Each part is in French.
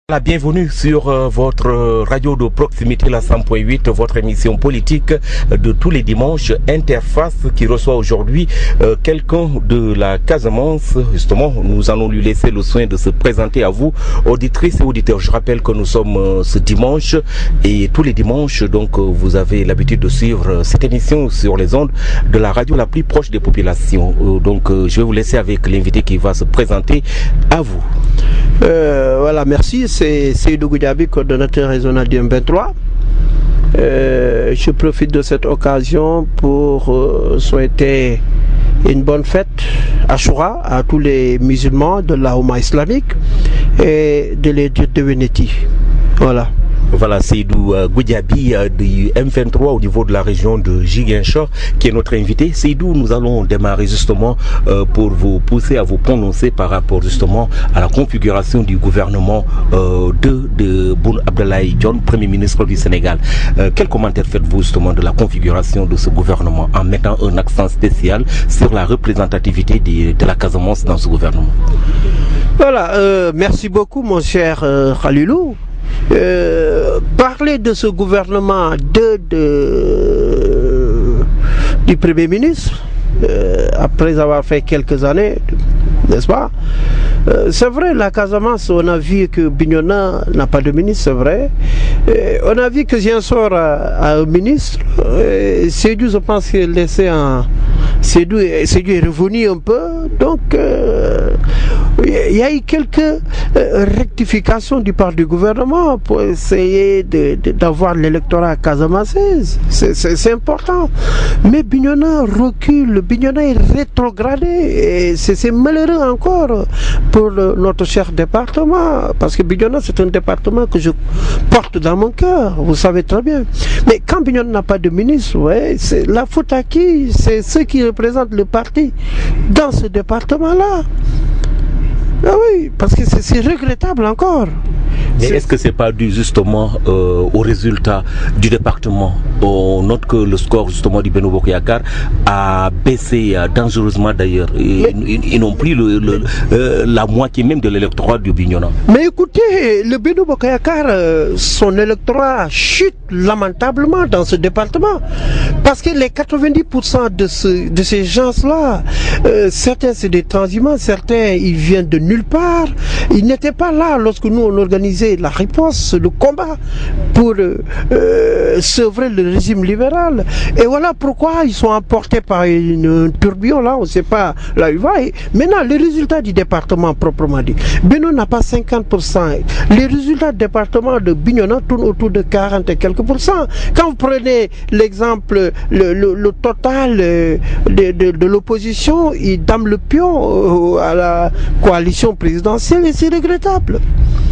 La bienvenue sur votre radio de proximité, la 100.8, votre émission politique de tous les dimanches, Interface, qui reçoit aujourd'hui quelqu'un de la Casamance. Justement, nous allons lui laisser le soin de se présenter à vous, auditrices et auditeurs. Je rappelle que nous sommes ce dimanche et tous les dimanches, donc vous avez l'habitude de suivre cette émission sur les ondes de la radio la plus proche des populations. Donc je vais vous laisser avec l'invité qui va se présenter. À vous. Voilà, merci. C'est Seydou Goudiaby, coordonnateur régional du M23. Je profite de cette occasion pour souhaiter une bonne fête Ashura à tous les musulmans de la Oumma islamique et de les dire de Vénéti. Voilà. Voilà, Seydou Goudiaby du M23 au niveau de la région de Ziguinchor qui est notre invité. Seydou, nous allons démarrer justement pour vous pousser à vous prononcer par rapport justement à la configuration du gouvernement de Boun Abdallah Dionne, Premier ministre du Sénégal. Quel commentaire faites-vous justement de la configuration de ce gouvernement en mettant un accent spécial sur la représentativité de la Casamance dans ce gouvernement? Voilà, merci beaucoup mon cher Khalilou. Parler de ce gouvernement du Premier ministre, après avoir fait quelques années, n'est-ce pas? C'est vrai, la Casamance, on a vu que Bignona n'a pas de ministre, c'est vrai. On a vu que Ziguinchor a un ministre. Seydou, je pense qu'il laissé un... Seydou est revenu un peu, donc il y a eu quelques rectifications du part du gouvernement pour essayer d'avoir l'électorat casamançaise. C'est important. Mais Bignona recule, Bignona est rétrogradé et c'est malheureux encore pour notre cher département, parce que Bignona c'est un département que je porte dans mon cœur, vous savez très bien. Mais quand Bignona n'a pas de ministre, ouais, c'est la faute à qui? C'est ceux qui représentent le parti dans ce département-là. Ah oui, parce que c'est regrettable encore. Mais est-ce que c'est pas dû justement au résultat du département? On note que le score justement du Benno Bokk Yakaar a baissé dangereusement d'ailleurs. Ils n'ont plus la moitié même de l'électorat du Bignona. Mais écoutez, le Benno Bokk Yakaar, son électorat chute lamentablement dans ce département. Parce que les 90% de ces gens-là, certains c'est des transhumants, certains ils viennent de nulle part. Ils n'étaient pas là lorsque nous on organisait la riposte, le combat pour sevrer le régime libéral. Et voilà pourquoi ils sont emportés par un tourbillon là, on ne sait pas là où il va. Et maintenant, les résultats du département proprement dit, Benno n'a pas 50%. Les résultats du département de Bignona tournent autour de 40 et quelques pourcents. Quand vous prenez l'exemple, le total de l'opposition, il dame le pion à la coalition présidentielle et c'est regrettable.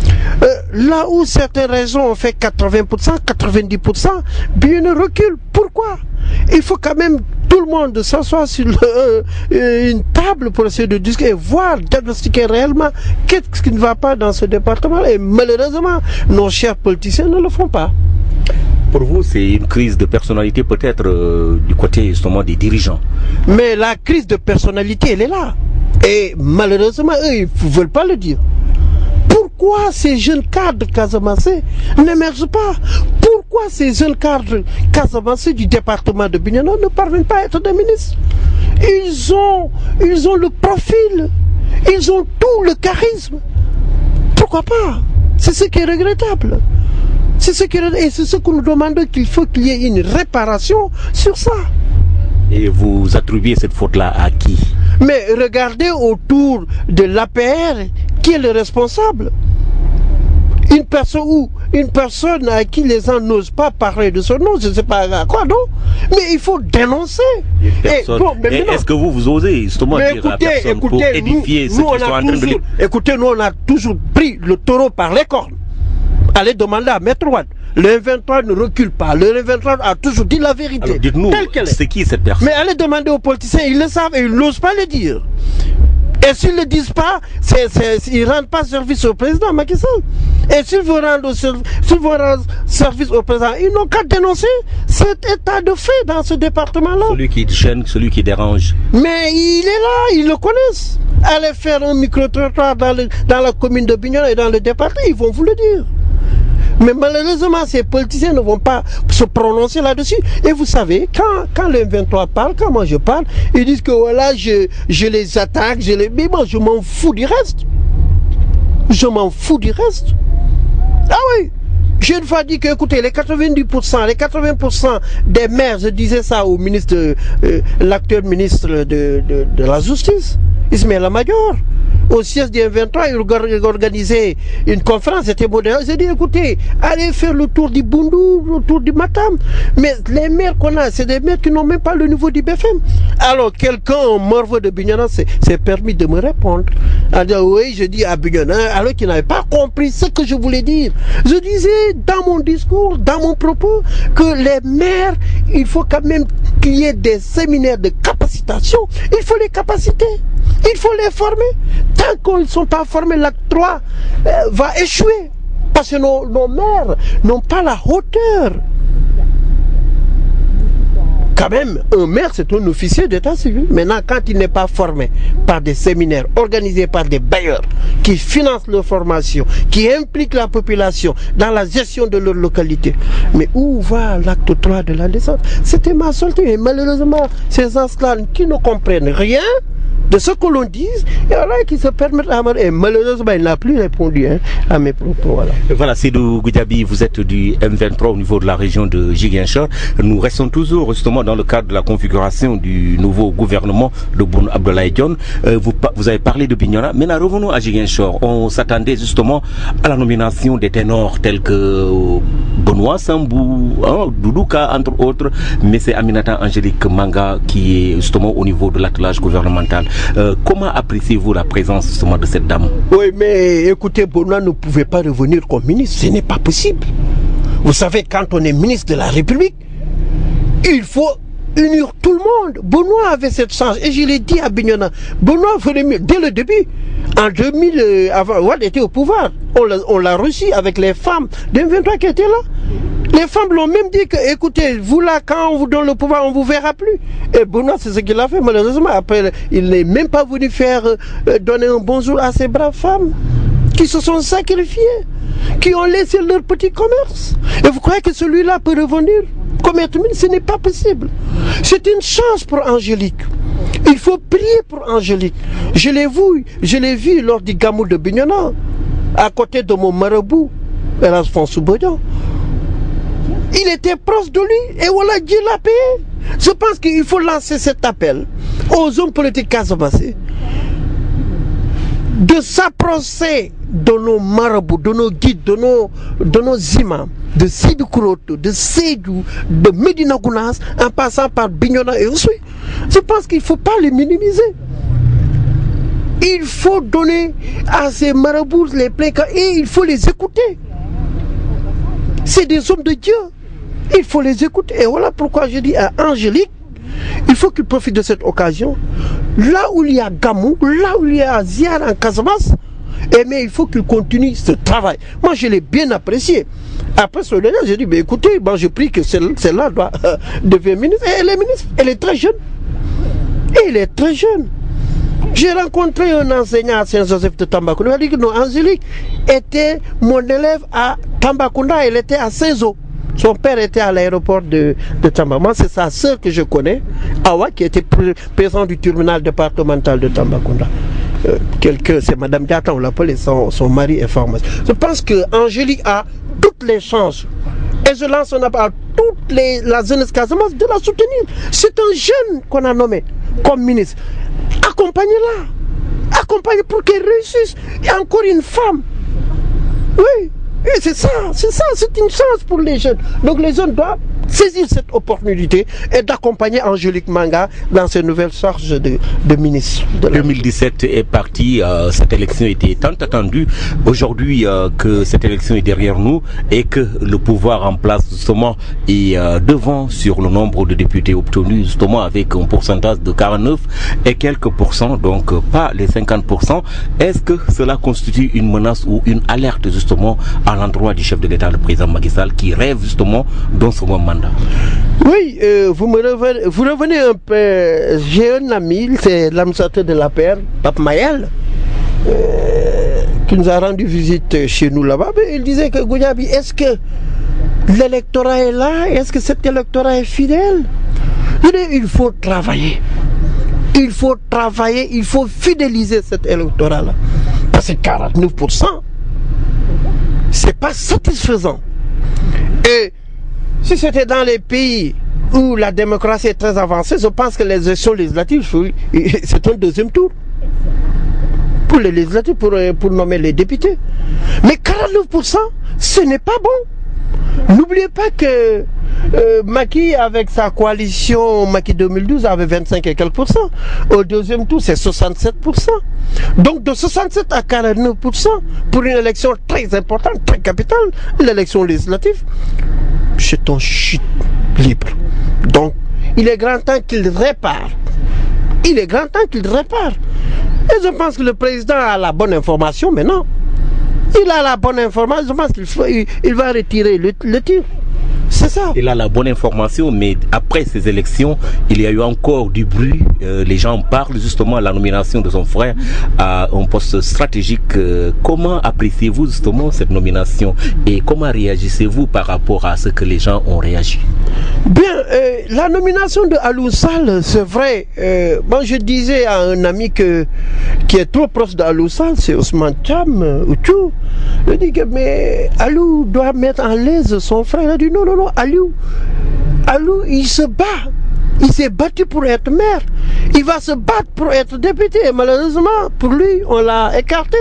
Là où certaines régions ont fait 80%, 90%, Bignona recule. Pourquoi? Il faut quand même tout le monde s'asseoir sur une table pour essayer de discuter et voir, diagnostiquer réellement qu'est-ce qui ne va pas dans ce département. Et malheureusement, nos chers politiciens ne le font pas. Pour vous, c'est une crise de personnalité peut-être du côté justement des dirigeants. Mais la crise de personnalité, elle est là. Et malheureusement, eux, ils ne veulent pas le dire. Pourquoi ces jeunes cadres casamançais n'émergent pas? Pourquoi ces jeunes cadres casamançais du département de Bignona ne parviennent pas à être des ministres? Ils ont le profil, ils ont tout le charisme. Pourquoi pas? C'est ce qui est regrettable. Et c'est ce que nous demandons, qu'il faut qu'il y ait une réparation sur ça. Et vous attribuez cette faute-là à qui? Mais regardez autour de l'APR, qui est le responsable? Une personne à qui les gens n'osent pas parler de son nom, je ne sais pas à quoi, non? Mais il faut dénoncer. Est-ce que vous osez justement dire à la personne pour édifier ceux qui sont en train de... Écoutez, nous on a toujours pris le taureau par les cornes. Allez demander à Maître Wade. Le M23 ne recule pas. Le M23 a toujours dit la vérité. Dites-nous, c'est qui cette personne? Mais allez demander aux politiciens, ils le savent et ils n'osent pas le dire. Et s'ils ne le disent pas, ils ne rendent pas service au président Macky Sall. Et s'ils vont rendre service au président, ils n'ont qu'à dénoncer cet état de fait dans ce département-là. Celui qui gêne, celui qui dérange. Mais il est là, ils le connaissent. Allez faire un micro-trottoir dans la commune de Bignona et dans le département, ils vont vous le dire. Mais malheureusement, ces politiciens ne vont pas se prononcer là-dessus. Et vous savez, quand le M23 parle, quand moi je parle, ils disent que voilà, je les attaque, mais moi je m'en fous du reste. Je m'en fous du reste. Ah oui, j'ai une fois dit que, écoutez, les 90%, les 80% des maires, je disais ça au ministre, l'actuel ministre de la Justice, Ismaël Madior. Au siège du M23, il organisait une conférence, c'était moderne. J'ai dit, écoutez, allez faire le tour du Boundou, le tour du Matam. Mais les maires qu'on a, c'est des maires qui n'ont même pas le niveau du BFM. Alors, quelqu'un, un morveux de Bignona, s'est permis de me répondre. En disant, oui, je dis à Bignona, alors qu'il n'avait pas compris ce que je voulais dire. Je disais, dans mon discours, dans mon propos, que les maires, il faut quand même qu'il y ait des séminaires de capacitation. Il faut les capaciter. Il faut les former. Tant qu'ils ne sont pas formés, l'acte 3 va échouer. Parce que nos maires n'ont pas la hauteur. Quand même, un maire, c'est un officier d'état civil. Maintenant, quand il n'est pas formé par des séminaires organisés par des bailleurs qui financent leur formation, qui impliquent la population dans la gestion de leur localité, mais où va l'acte 3 de la descente? C'était ma sortie. Et malheureusement, ces gens-là qui ne comprennent rien de ce que l'on dit, et alors qui se permettent à et malheureusement il n'a plus répondu à mes propos. Voilà, Seydou Goudiaby, vous êtes du M23 au niveau de la région de Ziguinchor. Nous restons toujours justement dans le cadre de la configuration du nouveau gouvernement de Boun Abdallah Dionne. Vous avez parlé de Bignona, maintenant revenons à Ziguinchor. On s'attendait justement à la nomination des ténors tels que Benoît Sambou, Doudouka entre autres, mais c'est Aminata Angélique Manga qui est justement au niveau de l'attelage gouvernemental. Comment appréciez-vous la présence justement de cette dame? Oui, mais écoutez, Benoît ne pouvait pas revenir comme ministre, ce n'est pas possible. Vous savez, quand on est ministre de la République, il faut unir tout le monde. Benoît avait cette chance, et je l'ai dit à Bignona, Benoît voulait mieux, dès le début, en 2000, avant Ouad était au pouvoir, on l'a reçu avec les femmes de M23 qui étaient là. Les femmes l'ont même dit que, écoutez, vous là, quand on vous donne le pouvoir, on ne vous verra plus. Et Benoît, c'est ce qu'il a fait. Malheureusement, après, il n'est même pas venu faire donner un bonjour à ces braves femmes qui se sont sacrifiées, qui ont laissé leur petit commerce. Et vous croyez que celui-là peut revenir comme être ministre? Ce n'est pas possible. C'est une chance pour Angélique. Il faut prier pour Angélique. Je l'ai vu lors du Gamou de Bignona, à côté de mon marabout, Erasmus Bodian. Il était proche de lui et voilà, Dieu l'a payé. Je pense qu'il faut lancer cet appel aux hommes politiques casamançais de s'approcher de nos marabouts, de nos guides, de nos imams, de Sidi Kouroto, de Seydou, de Medina Gounass, en passant par Bignona et Oussouye. Je pense qu'il ne faut pas les minimiser. Il faut donner à ces marabouts les pleins et il faut les écouter. C'est des hommes de Dieu. Il faut les écouter. Et voilà pourquoi je dis à Angélique, il faut qu'il profite de cette occasion. Là où il y a Gamou, là où il y a Ziar en Casamance, mais il faut qu'il continue ce travail. Moi, je l'ai bien apprécié. Après ce dernier, j'ai dit, mais écoutez, bon, je prie que celle-là doit devenir ministre. Et elle est ministre. Elle est très jeune. Et elle est très jeune. J'ai rencontré un enseignant à Saint-Joseph de Tambacounda. Il m'a dit que non, Angélique était mon élève à Tambacounda. Elle était à Saint-Zo. Son père était à l'aéroport de Tambacounda. C'est sa sœur que je connais, Awa, qui était présidente du tribunal départemental de Tambacounda. C'est Madame Diata, on l'appelle, son mari est pharmacien. Je pense que Angélique a toutes les chances. Et je lance un appel à toute la jeunesse Casamance de la soutenir. C'est un jeune qu'on a nommé comme ministre. Accompagnez-la. Accompagnez pour qu'elle réussisse. Et encore une femme. Oui. Et c'est ça, c'est une chance pour les jeunes. Donc les jeunes doivent saisir cette opportunité et d'accompagner Angélique Manga dans ses nouvelles charges de ministre. 2017 est parti, cette élection était tant attendue. Aujourd'hui que cette élection est derrière nous et que le pouvoir en place justement est devant sur le nombre de députés obtenus justement avec un pourcentage de 49 et quelques pourcents, donc pas les 50%. Est-ce que cela constitue une menace ou une alerte justement à l'endroit du chef de l'État, le président Macky Sall, qui rêve justement dans son mandat? Oui, vous revenez un peu. J'ai un ami, c'est l'administrateur de l'APR, Pape Mayel, qui nous a rendu visite chez nous là-bas. Il disait que Goudiaby, est-ce que l'électorat est là? Est-ce que cet électorat est fidèle? Il faut travailler. Il faut travailler, il faut fidéliser cet électorat-là. Parce que 49%, c'est pas satisfaisant. Et si c'était dans les pays où la démocratie est très avancée, je pense que les élections législatives, c'est un deuxième tour. Pour les législatives, pour nommer les députés. Mais 49%, ce n'est pas bon. N'oubliez pas que Macky, avec sa coalition Macky 2012, avait 25 et quelques pourcents. Au deuxième tour, c'est 67%. Donc de 67 à 49% pour une élection très importante, très capitale, l'élection législative, c'est un chute libre. Donc, il est grand temps qu'il répare. Il est grand temps qu'il répare. Et je pense que le président a la bonne information maintenant. Il a la bonne information, je pense qu'il va retirer le tir. C'est ça. Il a la bonne information, mais après ces élections, il y a eu encore du bruit. Les gens parlent justement de la nomination de son frère à un poste stratégique. Comment appréciez-vous justement cette nomination et comment réagissez-vous par rapport à ce que les gens ont réagi? Bien, la nomination de Aliou Sall, c'est vrai. Moi, je disais à un ami qui est trop proche d'Aliou Sall, c'est Ousmane Cham, Outou. Je dis que mais Aliou doit mettre en l'aise son frère. Il a dit non, Aliou, il se bat. Il s'est battu pour être maire. Il va se battre pour être député. Et malheureusement, pour lui, on l'a écarté.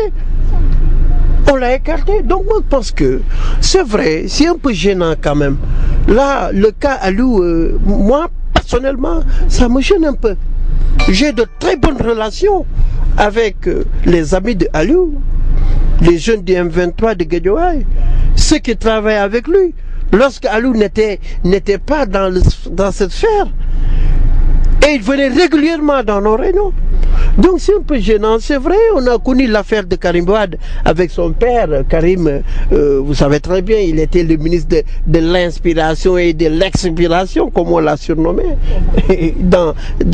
On l'a écarté. Donc moi, je pense que c'est vrai, c'est un peu gênant quand même. Là, le cas Aliou, moi, personnellement, ça me gêne un peu. J'ai de très bonnes relations avec les amis de Aliou, les jeunes du M23 de Guédiawaye, ceux qui travaillent avec lui. Lorsque Aliou n'était pas dans cette sphère, et il venait régulièrement dans nos réunions. Donc c'est un peu gênant, c'est vrai, on a connu l'affaire de Karim Wade avec son père. Karim, vous savez très bien, il était le ministre de l'inspiration et de l'expiration, comme on l'a surnommé, dans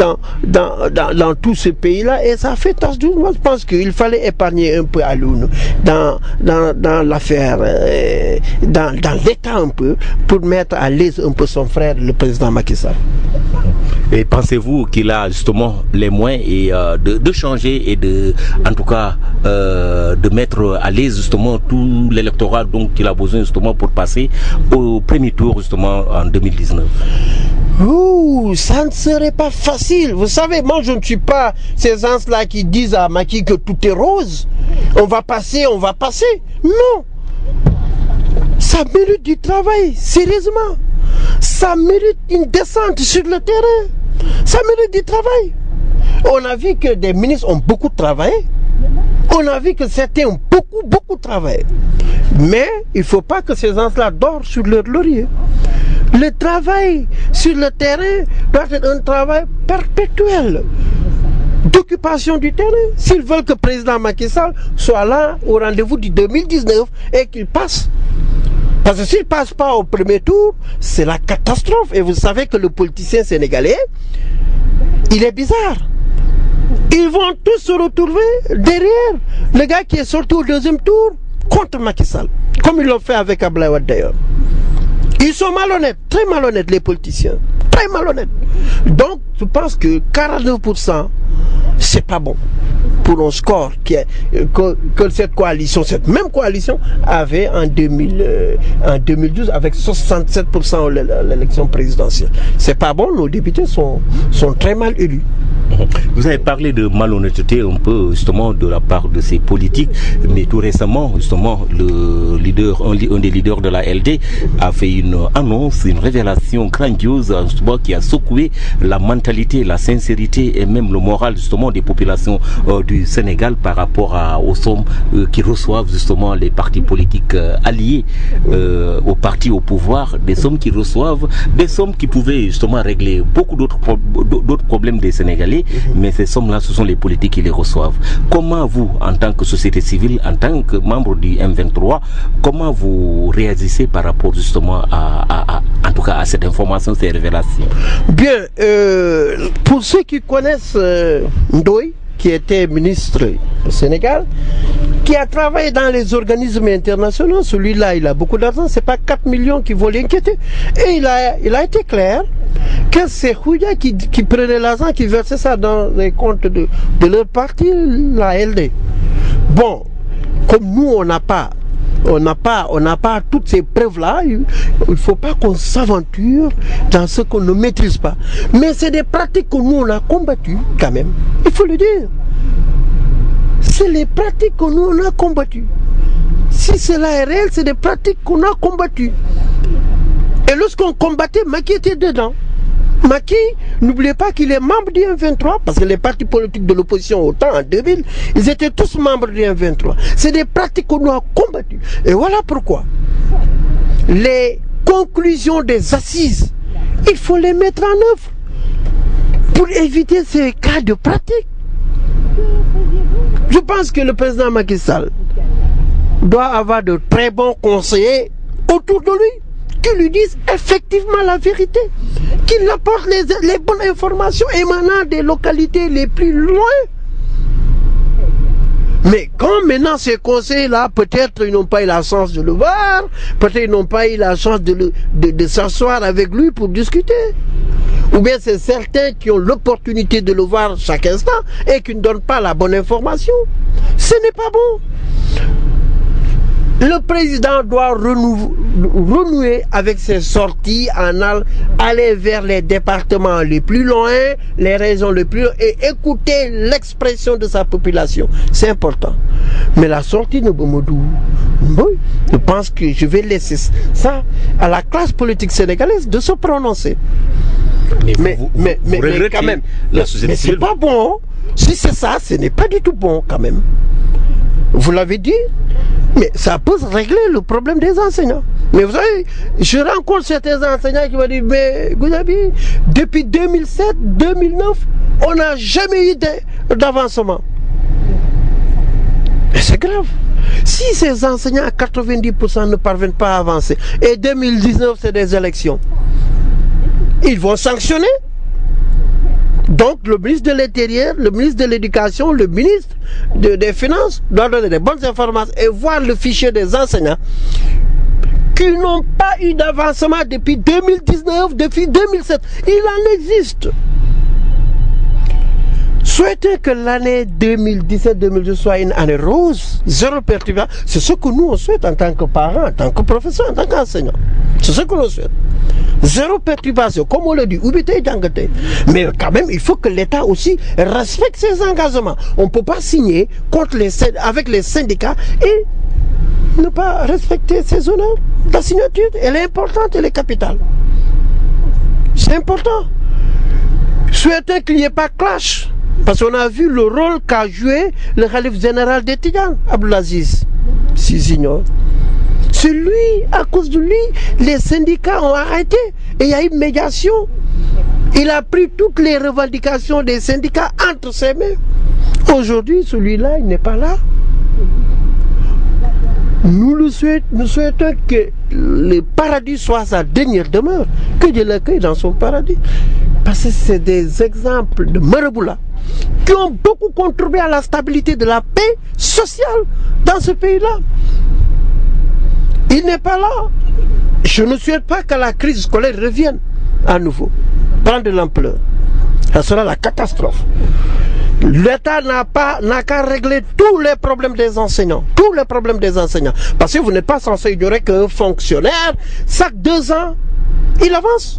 tout ce pays-là, et ça fait tache d'huile. Moi je pense qu'il fallait épargner un peu Aliou dans l'affaire, dans l'état un peu, pour mettre à l'aise un peu son frère, le président Macky Sall. Et pensez-vous qu'il a justement les moyens et de changer et en tout cas de mettre à l'aise justement tout l'électorat dont il a besoin justement pour passer au premier tour justement en 2019? Ouh, ça ne serait pas facile. Vous savez, moi je ne suis pas ces gens-là qui disent à Macky que tout est rose. On va passer. Non. Ça mérite du travail, sérieusement. Ça mérite une descente sur le terrain. Ça mérite du travail. On a vu que des ministres ont beaucoup travaillé. On a vu que certains ont beaucoup travaillé. Mais il ne faut pas que ces gens-là dorment sur leur laurier. Le travail sur le terrain doit être un travail perpétuel d'occupation du terrain. S'ils veulent que le président Macky Sall soit là au rendez-vous du 2019 et qu'il passe. Parce que s'il ne passe pas au premier tour, c'est la catastrophe. Et vous savez que le politicien sénégalais, il est bizarre. Ils vont tous se retrouver derrière le gars qui est sorti au deuxième tour contre Macky Sall. Comme ils l'ont fait avec Abdoulaye Wade d'ailleurs. Ils sont malhonnêtes, très malhonnêtes les politiciens. Très malhonnêtes. Donc je pense que 49%, c'est pas bon pour un score que cette coalition, cette même coalition avait en 2012 avec 67% l'élection présidentielle. C'est pas bon, nos députés sont très mal élus. Vous avez parlé de malhonnêteté un peu justement de la part de ces politiques, mais tout récemment justement le un des leaders de la LD, a fait une annonce, une révélation grandiose justement, qui a secoué la mentalité, la sincérité et même le moral justement des populations du Sénégal par rapport aux sommes qui reçoivent justement les partis politiques alliés aux partis au pouvoir, des sommes qui reçoivent, des sommes qui pouvaient justement régler beaucoup d'autres problèmes des Sénégalais, mais ces sommes-là, ce sont les politiques qui les reçoivent. Comment vous, en tant que société civile, en tant que membre du M23, comment vous réagissez par rapport justement en tout cas à cette information, ces révélations? Bien, pour ceux qui connaissent Ndoye, qui était ministre au Sénégal, qui a travaillé dans les organismes internationaux, celui-là, il a beaucoup d'argent, c'est pas 4 millions qui vont l'inquiéter. Et il a été clair que c'est Khoudia qui prenait l'argent, qui versait ça dans les comptes de leur parti, la LD. Bon, comme nous, on n'a pas toutes ces preuves-là, il ne faut pas qu'on s'aventure dans ce qu'on ne maîtrise pas. Mais c'est des pratiques que nous, on a combattues quand même. Il faut le dire. C'est les pratiques que nous, on a combattues. Si cela est réel, c'est des pratiques qu'on a combattues. Et lorsqu'on combattait, Macky était dedans. Macky, n'oubliez pas qu'il est membre du M23, parce que les partis politiques de l'opposition, autant en 2000, ils étaient tous membres du M23. C'est des pratiques qu'on a combattues. Et voilà pourquoi les conclusions des assises, il faut les mettre en œuvre pour éviter ces cas de pratique. Je pense que le président Macky Sall doit avoir de très bons conseillers autour de lui, qui lui disent effectivement la vérité, qu'il apporte les bonnes informations émanant des localités les plus loin. Mais quand maintenant ces conseils-là, peut-être ils n'ont pas eu la chance de le voir, peut-être ils n'ont pas eu la chance de s'asseoir avec lui pour discuter. Ou bien c'est certains qui ont l'opportunité de le voir chaque instant et qui ne donnent pas la bonne information. Ce n'est pas bon. Le président doit renouer avec ses sorties, aller vers les départements les plus loin, les régions les plus loin et écouter l'expression de sa population. C'est important. Mais la sortie de Bomodou, je pense que je vais laisser ça à la classe politique sénégalaise de se prononcer. Mais quand même, mais c'est pas bon. Si c'est ça, ce n'est pas du tout bon quand même. Vous l'avez dit, mais ça peut régler le problème des enseignants. Mais vous savez, je rencontre certains enseignants qui m'ont dit, mais Goudabi, depuis 2007, 2009, on n'a jamais eu d'avancement. Et c'est grave. Si ces enseignants à 90% ne parviennent pas à avancer, et 2019 c'est des élections, ils vont sanctionner. Donc le ministre de l'Intérieur, le ministre de l'Éducation, le ministre des Finances doivent donner des bonnes informations et voir le fichier des enseignants qui n'ont pas eu d'avancement depuis 2019, depuis 2007. Il en existe. Souhaitez que l'année 2017-2018 soit une année rose, zéro perturbation. C'est ce que nous on souhaite en tant que parents, en tant que professeurs, en tant qu'enseignants. C'est ce que l'on souhaite. Zéro perturbation, comme on le dit, mais quand même, il faut que l'État aussi respecte ses engagements. On ne peut pas signer avec les syndicats et ne pas respecter ses honneurs. La signature, elle est importante, elle est capitale. C'est important. Souhaitez qu'il n'y ait pas clash. Parce qu'on a vu le rôle qu'a joué le khalife général des Tidjanes, Abdelaziz Sisigno. C'est lui, à cause de lui, les syndicats ont arrêté. Et il y a eu une médiation. Il a pris toutes les revendications des syndicats entre ses mains. Aujourd'hui, celui-là, il n'est pas là. Nous souhaitons que le paradis soit sa dernière demeure, que Dieu l'accueille dans son paradis. Parce que c'est des exemples de marabouts qui ont beaucoup contribué à la stabilité de la paix sociale dans ce pays-là. Il n'est pas là. Je ne souhaite pas que la crise scolaire revienne à nouveau, prendre de l'ampleur. Ça sera la catastrophe. L'État n'a qu'à régler tous les problèmes des enseignants. Tous les problèmes des enseignants. Parce que vous n'êtes pas censé ignorer qu'un fonctionnaire, chaque 2 ans, il avance.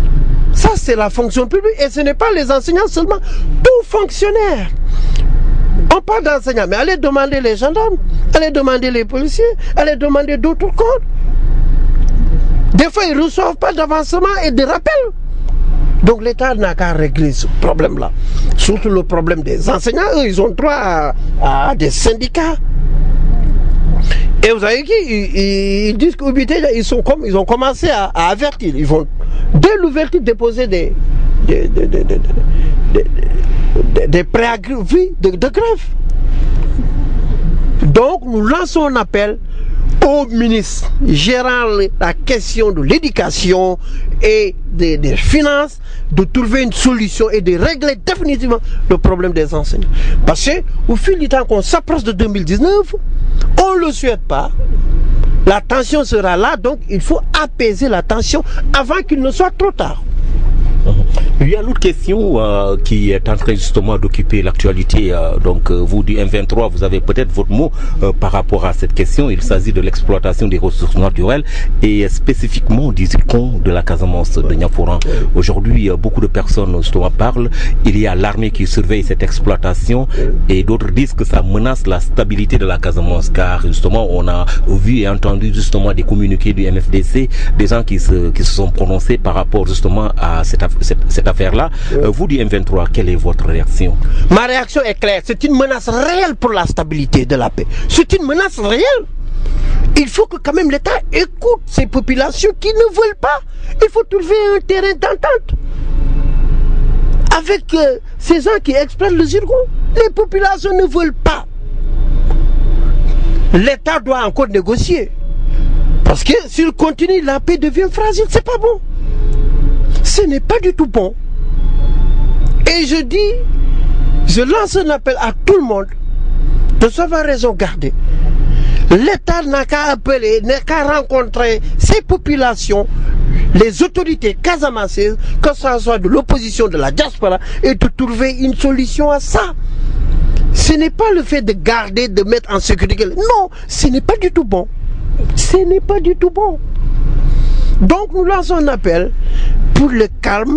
Ça, c'est la fonction publique. Et ce n'est pas les enseignants seulement. Tout fonctionnaire. On parle d'enseignants, mais allez demander les gendarmes, allez demander les policiers, allez demander d'autres corps. Des fois, ils ne reçoivent pas d'avancement et de rappel. Donc l'État n'a qu'à régler ce problème-là. Surtout le problème des enseignants, eux, ils ont droit à des syndicats. Et vous savez qui ils disent qu'au BT, ils ont commencé à avertir. Ils vont, dès l'ouverture, déposer des préavis de grève. Donc nous lançons un appel au ministre gérant la question de l'éducation et des finances de trouver une solution et de régler définitivement le problème des enseignants. Parce qu'au fil du temps qu'on s'approche de 2019, on ne le souhaite pas. La tension sera là, donc il faut apaiser la tension avant qu'il ne soit trop tard. Il y a l'autre question qui est en train justement d'occuper l'actualité. Donc vous du M23, vous avez peut-être votre mot par rapport à cette question. Il s'agit de l'exploitation des ressources naturelles et spécifiquement du zircon de la Casamance de Niaforan. Aujourd'hui, beaucoup de personnes justement parlent. Il y a l'armée qui surveille cette exploitation et d'autres disent que ça menace la stabilité de la Casamance, car justement on a vu et entendu justement des communiqués du MFDC, des gens qui se sont prononcés par rapport justement à cette affaire-là. Vous du M23, quelle est votre réaction? Ma réaction est claire, c'est une menace réelle pour la stabilité de la paix. C'est une menace réelle. Il faut que quand même l'État écoute ces populations qui ne veulent pas. Il faut trouver un terrain d'entente avec ces gens qui exploitent le zircon. Les populations ne veulent pas. L'État doit encore négocier. Parce que s'il continue, la paix devient fragile. C'est pas bon. Ce n'est pas du tout bon. Et je lance un appel à tout le monde de savoir raison garder. L'État n'a qu'à appeler, n'a qu'à rencontrer ces populations, les autorités casamancaises, que ce soit de l'opposition, de la diaspora, et de trouver une solution à ça. Ce n'est pas le fait de garder, de mettre en sécurité. Non, ce n'est pas du tout bon. Ce n'est pas du tout bon. Donc nous lançons un appel pour le calme,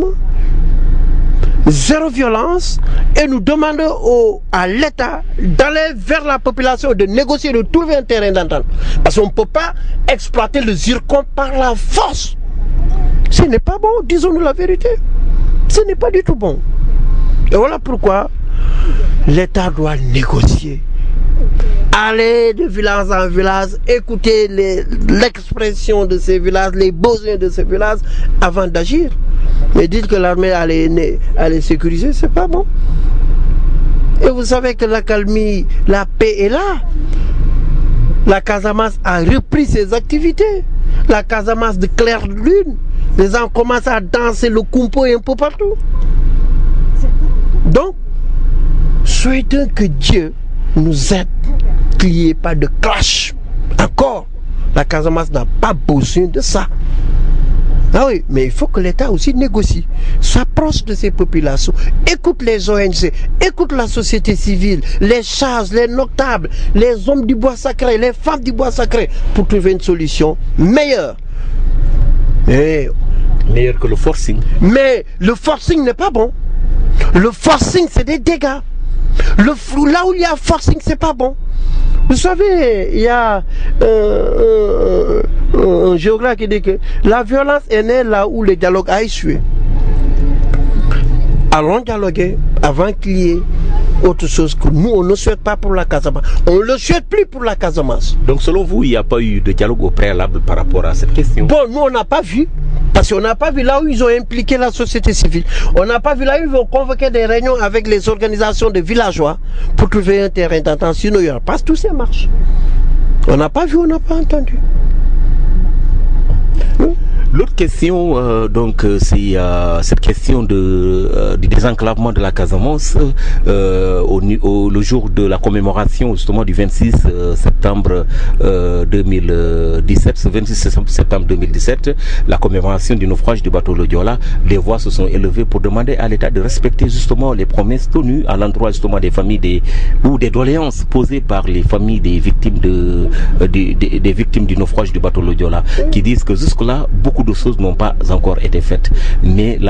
zéro violence, et nous demandons à l'État d'aller vers la population, de négocier, de trouver un terrain d'entente. Parce qu'on ne peut pas exploiter le zircon par la force. Ce n'est pas bon, disons-nous la vérité. Ce n'est pas du tout bon. Et voilà pourquoi l'État doit négocier. Aller de village en village, écouter l'expression de ces villages, les besoins de ces villages avant d'agir. Mais dire que l'armée allait sécuriser, c'est pas bon. Et vous savez que la calmie, la paix est là. La Casamance a repris ses activités. La Casamance de clair de lune. Les gens commencent à danser le kumpo un peu partout. Donc, souhaitons que Dieu nous aide, qu'il n'y ait pas de clash. Encore, la Casamance n'a pas besoin de ça. Ah oui, mais il faut que l'État aussi négocie, s'approche de ces populations, écoute les ONG, écoute la société civile, les charges, les notables, les hommes du bois sacré, les femmes du bois sacré, pour trouver une solution meilleure. Meilleur que le forcing. Mais le forcing n'est pas bon. Le forcing, c'est des dégâts. Là où il y a forcing, c'est pas bon. Vous savez, il y a un géographe qui dit que la violence est née là où le dialogue a échoué. Allons dialoguer avant qu'il y ait autre chose que nous, on ne souhaite pas pour la Casamance. On ne le souhaite plus pour la Casamance. Donc selon vous, il n'y a pas eu de dialogue au préalable par rapport à cette question? Bon, nous on n'a pas vu. Parce qu'on n'a pas vu là où ils ont impliqué la société civile. On n'a pas vu là où ils vont convoquer des réunions avec les organisations de villageois pour trouver un terrain d'entente. Sinon, il n'y aura pas tous ces marches. On n'a pas vu, on n'a pas entendu. L'autre question, donc, c'est cette question du désenclavement de la Casamance le jour de la commémoration justement du 26 septembre 2017. Ce 26 septembre 2017, la commémoration du naufrage du bateau le Joola, les voix se sont élevées pour demander à l'État de respecter justement les promesses tenues à l'endroit justement des familles ou des doléances posées par les familles des victimes des victimes du naufrage du bateau le Joola, qui disent que jusque-là, beaucoup de choses n'ont pas encore été faites. Mais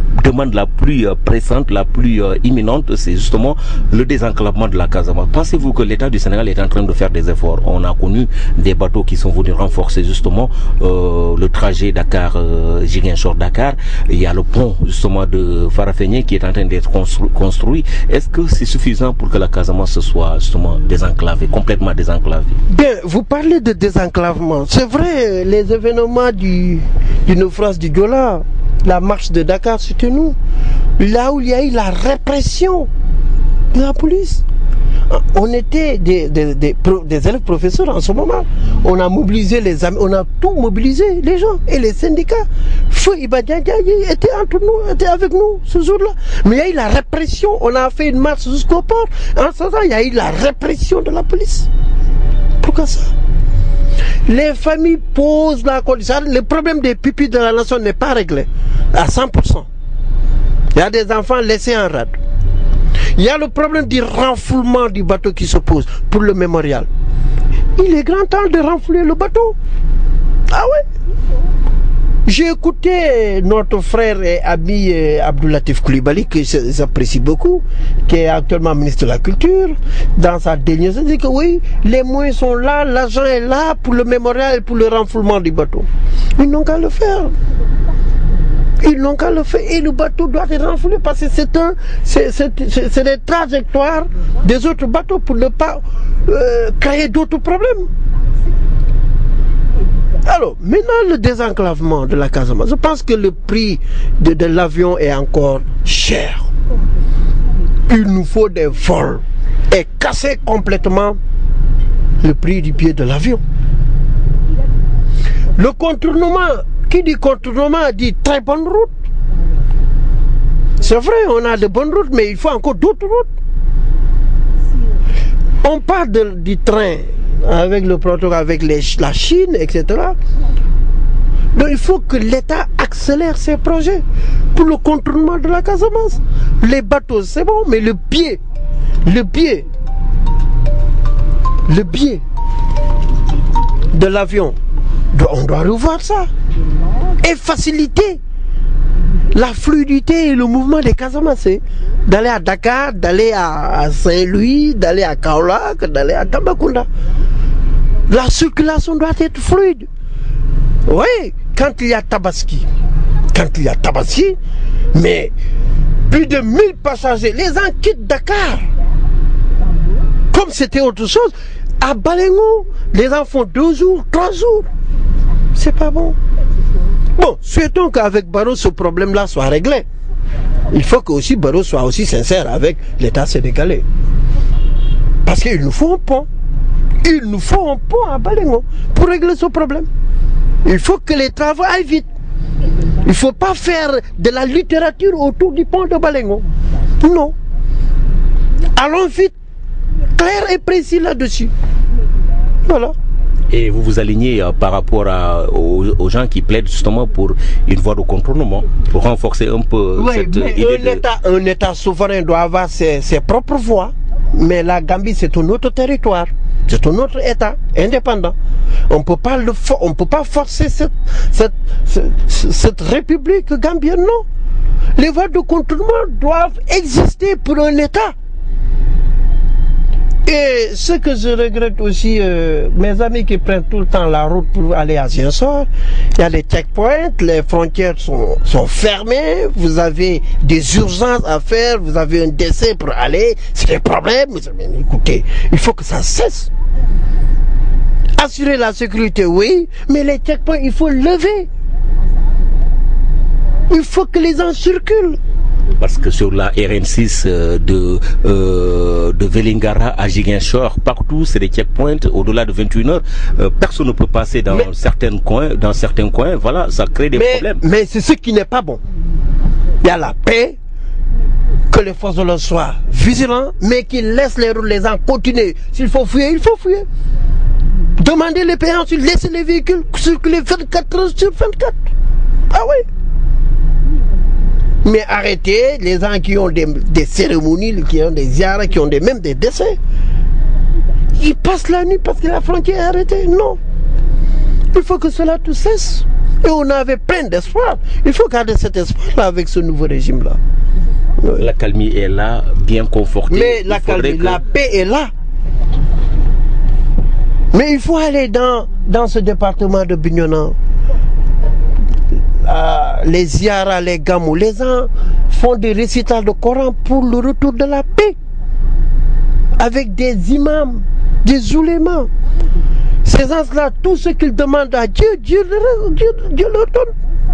demande la plus pressante, la plus imminente, c'est justement le désenclavement de la Casamance. Pensez-vous que l'État du Sénégal est en train de faire des efforts? On a connu des bateaux qui sont venus renforcer justement le trajet Dakar-Ziguinchor-Dakar. Il y a le pont justement de Farafenni qui est en train d'être construit. Est-ce que c'est suffisant pour que la Casamance soit justement désenclavée, complètement désenclavée? Bien, vous parlez de désenclavement. C'est vrai, les événements du naufrage du Joola, la marche de Dakar, c'était nous. Là où il y a eu la répression de la police. On était des élèves professeurs en ce moment. On a mobilisé les amis, on a tout mobilisé, les gens et les syndicats. Feu Ibadiadia était entre nous, était avec nous ce jour-là. Mais il y a eu la répression. On a fait une marche jusqu'au port. En ce temps, il y a eu la répression de la police. Pourquoi ça? Les familles posent la condition. Le problème des pupilles de la nation n'est pas réglé à 100%. Il y a des enfants laissés en rade. Il y a le problème du renflouement du bateau qui se pose pour le mémorial. Il est grand temps de renflouer le bateau. Ah ouais. J'ai écouté notre frère et ami Abdoulatif Coulibaly, que j'apprécie beaucoup, qui est actuellement ministre de la Culture. Dans sa dernière, il dit que oui, les moyens sont là, l'argent est là pour le mémorial et pour le renflouement du bateau. Ils n'ont qu'à le faire. Ils n'ont qu'à le faire et le bateau doit être renfloué parce que c'est des trajectoires des autres bateaux pour ne pas créer d'autres problèmes. Alors, maintenant le désenclavement de la Casamance, je pense que le prix de l'avion est encore cher. Il nous faut des vols et casser complètement le prix du billet de l'avion. Le contournement, qui dit contournement dit très bonne route. C'est vrai, on a de bonnes routes, mais il faut encore d'autres routes. On parle du train avec le protocole, avec la Chine, etc. Donc il faut que l'État accélère ses projets pour le contournement de la Casamance. Les bateaux, c'est bon, mais le billet de l'avion, on doit revoir ça et faciliter la fluidité et le mouvement des Casamancés, d'aller à Dakar, d'aller à Saint-Louis, d'aller à Kaolack, d'aller à Tambacounda. La circulation doit être fluide. Oui, quand il y a Tabaski, mais plus de 1000 passagers, les gens quittent Dakar comme c'était autre chose. À Balengo, les gens font 2 jours, 3 jours. C'est pas bon. Bon, souhaitons qu'avec Barroso, ce problème-là soit réglé. Il faut que aussi Barroso soit aussi sincère avec l'État sénégalais. Parce qu'il nous faut un pont. Il nous faut un pont à Balengo pour régler ce problème. Il faut que les travaux aillent vite. Il ne faut pas faire de la littérature autour du pont de Balengo. Non. Allons vite, clair et précis là-dessus. Voilà. Et vous vous alignez par rapport aux gens qui plaident justement pour une voie de contournement, pour renforcer un peu cette idée un État souverain doit avoir ses propres voies, mais la Gambie c'est un autre territoire, c'est un autre État indépendant. On ne peut pas forcer cette république gambienne, non. Les voies de contournement doivent exister pour un État. Et ce que je regrette aussi, mes amis qui prennent tout le temps la route pour aller à Ziguinchor, il y a des checkpoints, les frontières sont fermées, vous avez des urgences à faire, vous avez un décès pour aller, c'est des problèmes. Mais écoutez, il faut que ça cesse. Assurer la sécurité, oui, mais les checkpoints, il faut lever. Il faut que les gens circulent. Parce que sur la RN6 de Vélingara à Ziguinchor, partout c'est des checkpoints au-delà de 21h. Personne ne peut passer dans certains coins, voilà, ça crée des problèmes. Mais c'est ce qui n'est pas bon. Il y a la paix, que les forces de l'ordre soient vigilants, mais qu'ils laissent les gens continuer. S'il faut fuir, il faut fuir. Demandez les payants, laissez les véhicules circuler 24 heures sur 24. Ah oui. Mais arrêtez les gens qui ont des cérémonies, qui ont des ziaras, qui ont même des décès. Ils passent la nuit parce que la frontière est arrêtée. Non. Il faut que cela tout cesse. Et on avait plein d'espoir. Il faut garder cet espoir-là avec ce nouveau régime-là. Oui. La calmie est là, bien confortée. Mais la calmie, la paix est là. Mais il faut aller dans ce département de Bignona. Les ziyaras, les gamous, les gens font des récitals de Coran pour le retour de la paix. Avec des imams, des oulémas. Ces gens-là, tout ce qu'ils demandent à Dieu, Dieu leur donne.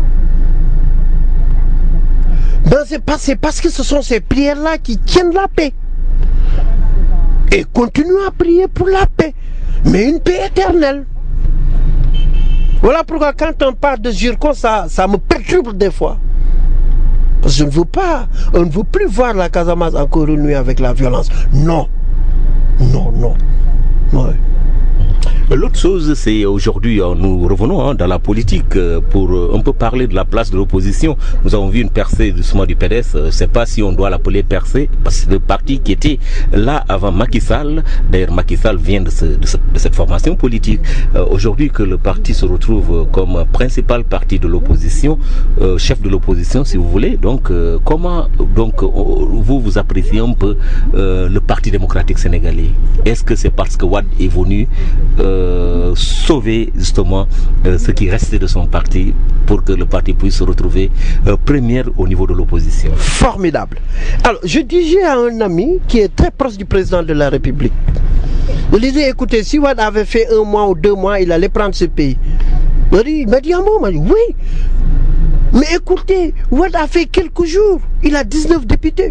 Ben c'est parce que ce sont ces prières-là qui tiennent la paix. Et continuent à prier pour la paix. Mais une paix éternelle. Voilà pourquoi quand on parle de Zircon, ça me perturbe des fois. Parce que on ne veut plus voir la Casamance encore renouer avec la violence. Non. Non, non. Ouais. L'autre chose, c'est aujourd'hui, nous revenons dans la politique pour un peu parler de la place de l'opposition. Nous avons vu une percée justement du PDS. Je ne sais pas si on doit l'appeler percée, parce que c'est le parti qui était là avant Macky Sall. D'ailleurs, Macky Sall vient de cette formation politique. Aujourd'hui, que le parti se retrouve comme principal parti de l'opposition, chef de l'opposition, si vous voulez. Donc, comment vous appréciez un peu le Parti démocratique sénégalais? Est-ce que c'est parce que Wade est venu sauver justement ce qui restait de son parti pour que le parti puisse se retrouver premier au niveau de l'opposition? Formidable. Alors, je disais à un ami qui est très proche du président de la République, je lui disais, écoutez, si Wade avait fait 1 mois ou 2 mois, il allait prendre ce pays. Il m'a dit un mot, oui. Mais écoutez, Wade a fait quelques jours, il a 19 députés.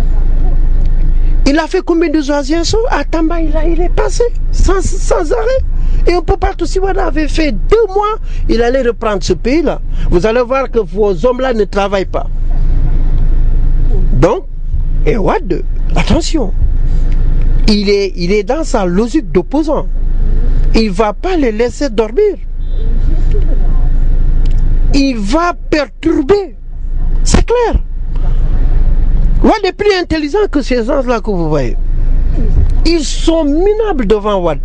Il a fait combien de Zoisienso? À Tamba, il est passé sans arrêt. Et un peu partout, si Wade avait fait 2 mois, il allait reprendre ce pays-là. Vous allez voir que vos hommes-là ne travaillent pas. Donc, et Wade, attention, il est dans sa logique d'opposant. Il ne va pas les laisser dormir. Il va perturber. C'est clair. Wade est plus intelligent que ces gens-là que vous voyez. Ils sont minables devant Wade.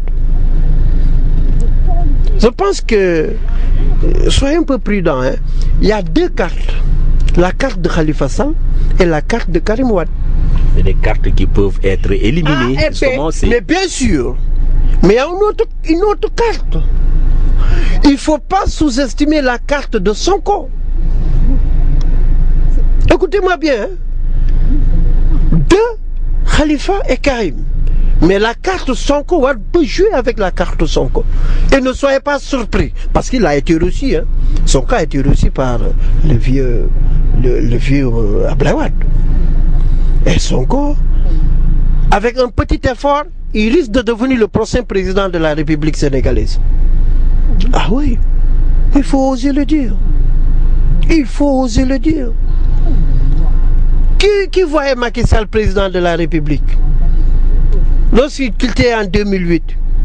Je pense que, soyez un peu prudents, hein. Il y a 2 cartes. La carte de Khalifa Sall et la carte de Karim Wade. C'est des cartes qui peuvent être éliminées. Mais bien sûr. Mais il y a une autre carte. Il ne faut pas sous-estimer la carte de Sonko. Écoutez-moi bien, hein. 2, Khalifa et Karim. Mais la carte Sonko, Wade peut jouer avec la carte Sonko. Et ne soyez pas surpris, parce qu'il a été reçu. Hein. Sonko a été reçu par le vieux Abdoulaye Wade. Et Sonko, avec un petit effort, il risque de devenir le prochain président de la République sénégalaise. Ah oui, il faut oser le dire. Il faut oser le dire. Qui voyait Macky Sall président de la République lorsqu'il était en 2008?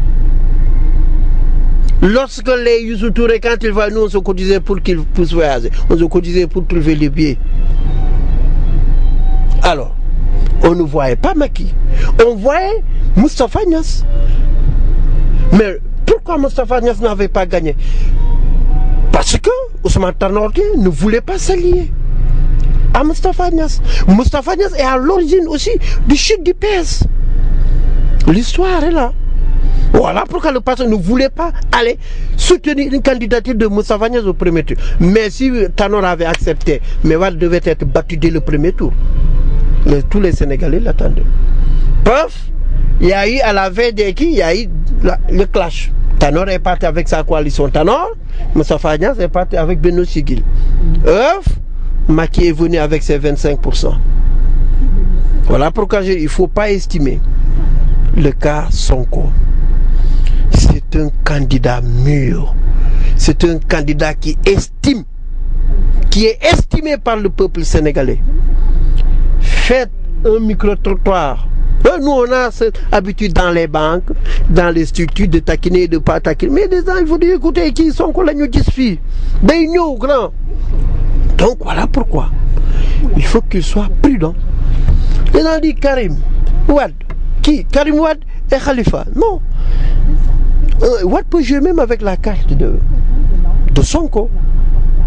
Lorsque les Youssou Touré, quand ils voyaient, nous on se cotisait pour qu'ils puissent voyager. On se cotisait pour trouver les billets. Alors, on ne voyait pas Macky. On voyait Moustapha Niasse. Mais pourquoi Moustapha Niasse n'avait pas gagné? Parce que Ousmane Tanor Dieng ne voulait pas s'allier à Moustapha Niasse. Moustapha Niasse est à l'origine aussi du chute du PS. L'histoire est là. Voilà pourquoi le parti ne voulait pas aller soutenir une candidature de Moustapha Niasse au premier tour. Mais si Tanor avait accepté, mais Wade devait être battu dès le premier tour. Tous les Sénégalais l'attendaient. Paf, il y a eu à la veille de qui, il y a eu le clash. Tanor est parti avec sa coalition Tanor, Moustapha Niasse est parti avec Beno Sigil. Macky est venu avec ses 25%. Voilà pourquoi il ne faut pas estimer le cas Sonko. C'est un candidat mûr. C'est un candidat qui estime, qui est estimé par le peuple sénégalais. Faites un micro-trottoir. Nous, on a cette habitude dans les banques, dans les structures de taquiner et de ne pas taquiner. Mais des gens, il faut dire, écoutez, qui sont qu'on l'a dit, des nous grands. Donc voilà pourquoi il faut qu'il soit prudent. Il a dit Karim Wade. Qui? Karim Wade et Khalifa. Non. Wade peut jouer même avec la carte de Sonko.